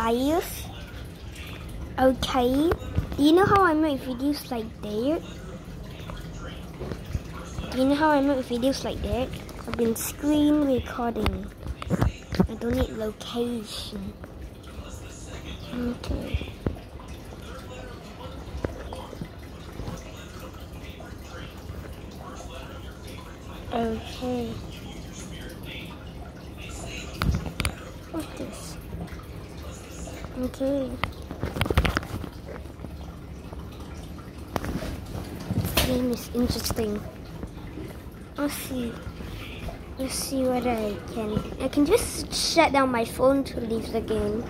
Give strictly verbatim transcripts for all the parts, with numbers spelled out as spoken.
guys. Okay, do you know how I make videos like that? Do you know how I make videos like that? I've been screen recording. I don't need location. Okay. Okay. What's this? Okay. This game is interesting. Let's see. Let's see what I can. I can just shut down my phone to leave the game.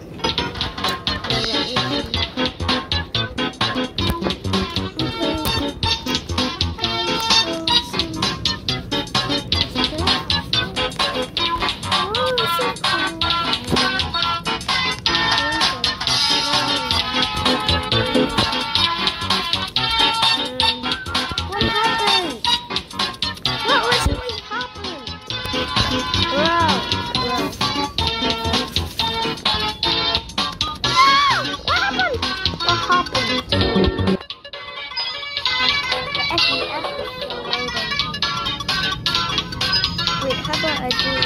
Wait, how about I do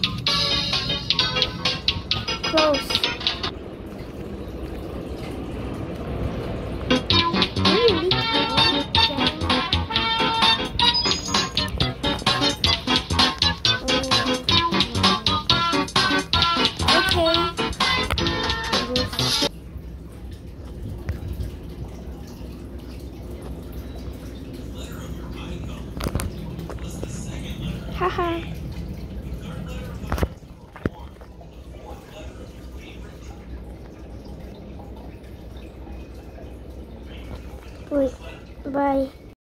close? Really? Okay. Haha. Wait, bye.